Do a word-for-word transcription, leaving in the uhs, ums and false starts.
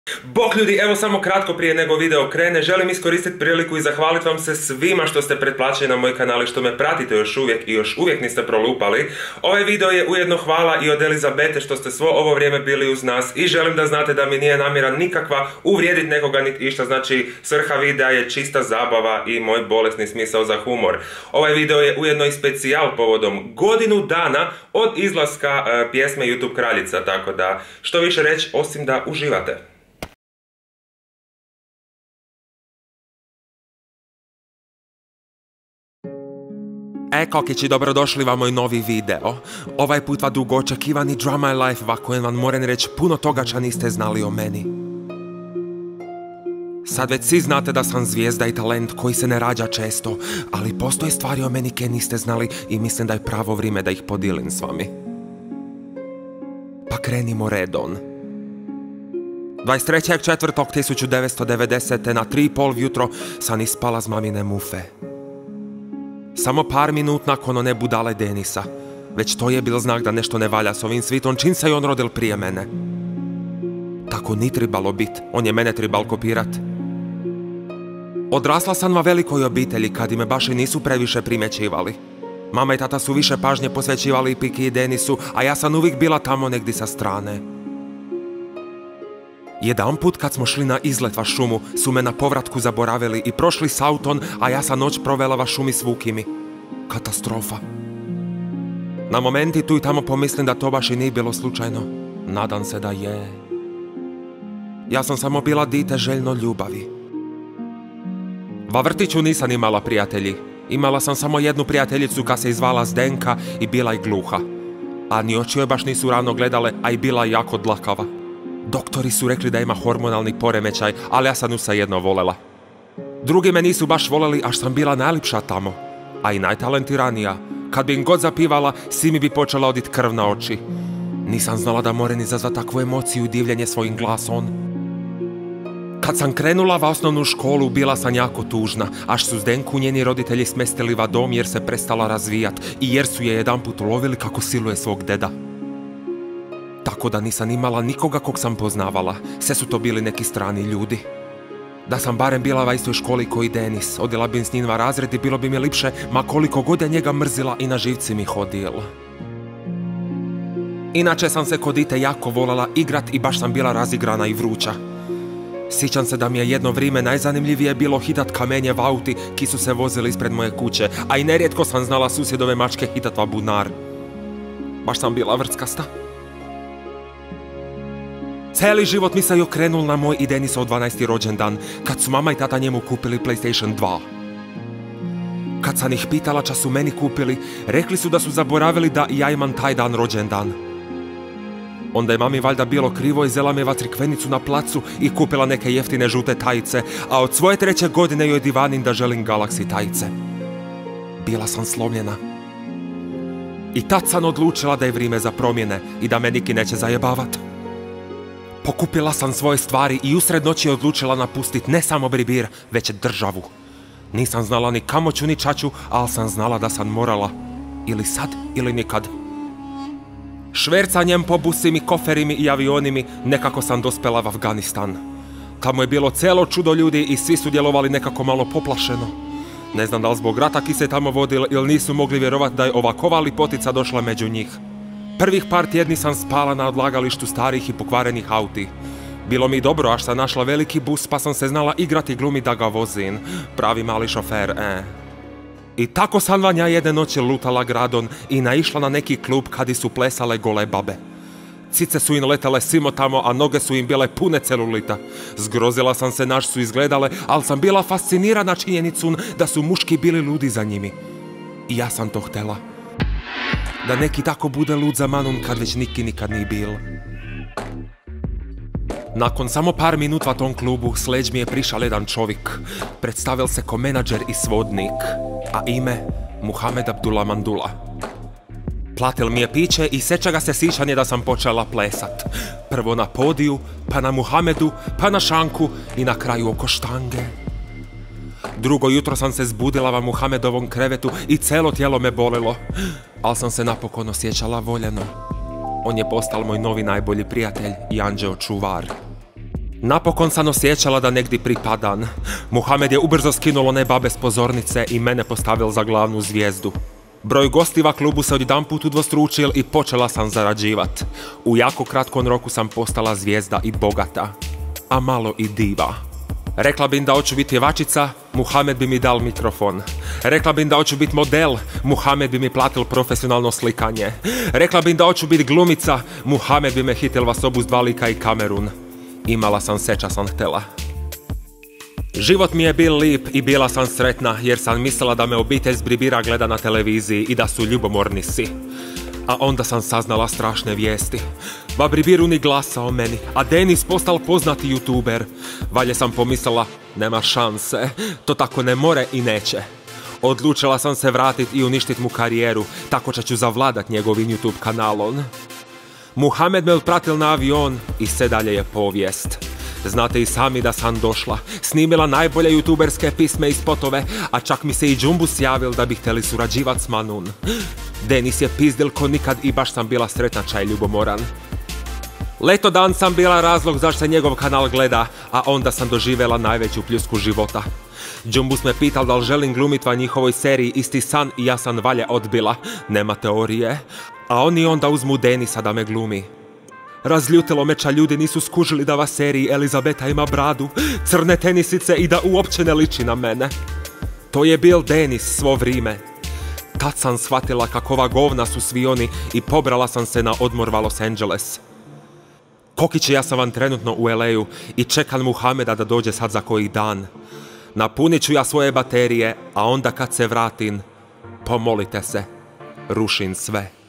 Bok ljudi, evo samo kratko prije nego video krene, želim iskoristiti priliku i zahvaliti vam se svima što ste pretplaćeni na moj kanal i što me pratite još uvijek i još uvijek niste prolupali. Ovaj video je ujedno hvala i od Elizabete što ste svo ovo vrijeme bili uz nas i želim da znate da mi nije namjera nikakva uvrijediti nekoga niti išta, znači svrha videa je čista zabava i moj bolesni smisao za humor. Ovaj video je ujedno i specijal povodom godinu dana od izlaska uh, pjesme YouTube Kraljica, tako da što više reći osim da uživate. E kokići, dobrodošli vam moj novi video. Ovaj put va dugo očekivani Drama My Life, va kojem vam moram reći puno toga ča niste znali o meni. Sad već svi znate da sam zvijezda i talent koji se ne rađa često, ali postoje stvari o meni koje niste znali i mislim da je pravo vrijeme da ih podijelim s vami. Pa krenimo redom. dvadeset trećeg četvrtog tisuću devetsto devedesete na tri i pol jutro sam ispala z mamine mufe. Samo par minut nakon one budale Denisa. Već to je bil znak da nešto ne valja s ovim svitom, čim se je on rodil prije mene. Tako ni tribalo bit, on je mene tribal kopirat. Odrasla sam va velikoj obitelji kad me baš i nisu previše primjećivali. Mama i tata su više pažnje posvećivali Piki i Denisu, a ja sam uvijek bila tamo negdje sa strane. Jedan put kad smo šli na izlet va šumu, su me na povratku zaboravili i prošli s autom, a ja sam noć provela va šumi s vukimi. Katastrofa. Na momenti tu i tamo pomislim da to baš i nije bilo slučajno. Nadam se da je. Ja sam samo bila dite željno ljubavi. Va vrtiću nisam imala prijatelji. Imala sam samo jednu prijateljicu ka se izvala Zdenka i bila je gluha. A ni oči joj baš nisu ravno gledale, a i bila je jako dlakava. Doktori su rekli da ima hormonalni poremećaj, ali ja sam nju jedno volela. Drugi me nisu baš voleli, až sam bila najlipša tamo. A i najtalentiranija. Kad bi im god zapivala, svi mi bi počela odit krv na oči. Nisam znala da moram izazvat takvu emociju i divljenje svojim glasom. Kad sam krenula v osnovnu školu, bila sam jako tužna, až su Zdenku njeni roditelji smestili va dom jer se prestala razvijat i jer su je jedanput ulovili kako siluje svog deda. Tako da nisam imala nikoga kog sam poznavala, sve su to bili neki strani ljudi. Da sam barem bila va istoj školi koji Denis, odjela bi s njim va razred i bilo bi mi lipše, ma koliko god je njega mrzila i na živci mi hodil. Inače sam se kod dite jako volala igrat i baš sam bila razigrana i vruća. Sjećam se da mi je jedno vrijeme najzanimljivije bilo hitat kamenje v auti ki su se vozili ispred moje kuće, a i nerijetko sam znala susjedove mačke hitat va bunar. Baš sam bila vrckasta. Cijeli život mi se je okrenul na moj i Denisov dvanaesti rođendan, kad su mama i tata njemu kupili PlayStation dva. Kad sam ih pitala ča su meni kupili, rekli su da su zaboravili da i ja imam taj dan rođendan. Onda je mami valjda bilo krivo i zela me va crikvenicu na placu i kupila neke jeftine žute tajice, a od svoje treće godine joj divanim da želim Galaxy tajice. Bila sam slomljena. I tad sam odlučila da je vrijeme za promjene i da me niki neće zajebavat. Pokupila sam svoje stvari i usred noći odlučila napustit ne samo Bribir, već državu. Nisam znala ni kamo ću ni čaču, ali sam znala da sam morala. Ili sad, ili nikad. Švercanjem po busimi, koferimi i avionimi nekako sam dospela v Afganistan. Tamo je bilo cijelo čudo ljudi i svi su djelovali nekako malo poplašeno. Ne znam da li zbog rata ki se tamo vodil ili nisu mogli vjerovat da je ovakova lipotica došla među njih. Prvih par tjedni sam spala na odlagalištu starih i pokvarenih auti. Bilo mi dobro, až sam našla veliki bus pa sam se znala igrati glumi da ga vozim. Pravi mali šofer, e. I tako sam vanja jedne noći lutala gradom i naišla na neki klub kadi su plesale gole babe. Cice su im letale simo tamo, a noge su im bile pune celulita. Zgrozila sam se naš su izgledale, ali sam bila fascinirana činjenicom da su muški bili ludi za njimi. I ja sam to htela. Da neki tako bude lud za manom kad već niki nikad nije bil. Nakon samo par minut v tom klubu s leđ mi je prišal jedan čovjek. Predstavil se ko menadžer i svodnik, a ime Muhamed Abdullah Mandula. Platil mi je piće i seća ga se sišanje da sam počela plesat. Prvo na podiju, pa na Muhamedu, pa na šanku i na kraju oko štange. Drugo jutro sam se zbudila v Muhamedovom krevetu i celo tijelo me bolilo, ali sam se napokon osjećala voljeno. On je postal moj novi najbolji prijatelj i anđeo čuvar. Napokon sam osjećala da negdje pripadan. Muhamed je ubrzo skinuo one babe s pozornice i mene postavil za glavnu zvijezdu. Broj gostiva klubu se odjedanput udvostručil i počela sam zarađivat. U jako kratkom roku sam postala zvijezda i bogata, a malo i diva. Rekla bi da hoću biti pjevačica, Muhamed bi mi dal mikrofon. Rekla bi da hoću biti model, Muhamed bi mi platil profesionalno slikanje. Rekla bi da hoću biti glumica, Muhamed bi me hitil va sobu s dva lika i kamerun. Imala sam sve ča sam htjela. Život mi je bil lip i bila sam sretna jer sam mislila da me obitelj s Bribira gleda na televiziji i da su ljubomorni si. A onda sam saznala strašne vijesti. Va Bribiru ni glasa o meni, a Denis postal poznati youtuber. Valje sam pomislila, nema šanse, to tako ne more i neće. Odlučila sam se vratit i uništit mu karijeru, tako će ću zavladat njegovim YouTube kanalom. Muhamed me otpratil na avion i sve dalje je povijest. Znate i sami da sam došla, snimila najbolje youtuberske pisme i spotove, a čak mi se i Džumbus javil da bi htjeli surađivat s Manun. Denis je pizdil ko nikad i baš sam bila sretna i ljubomoran. Leto dan sam bila razlog zašto se njegov kanal gleda, a onda sam doživjela najveću pljusku života. Džumbus me pital da li želim glumit va njihovoj seriji Isti san i ja sam valje odbila, nema teorije, a oni onda uzmu Denisa da me glumi. Razljutilo me ča ljudi nisu skužili da va seriji Elizabeta ima bradu, crne tenisice i da uopće ne liči na mene. To je bil Denis svo vrime. Tad sam shvatila kakova govna su svi oni i pobrala sam se na odmor va Los Angeles. Kokiće, ja sam vam trenutno u el ej-u i čekam Muhameda da dođe sad za koji dan. Napunit ću ja svoje baterije, a onda kad se vratim, pomolite se, rušim sve.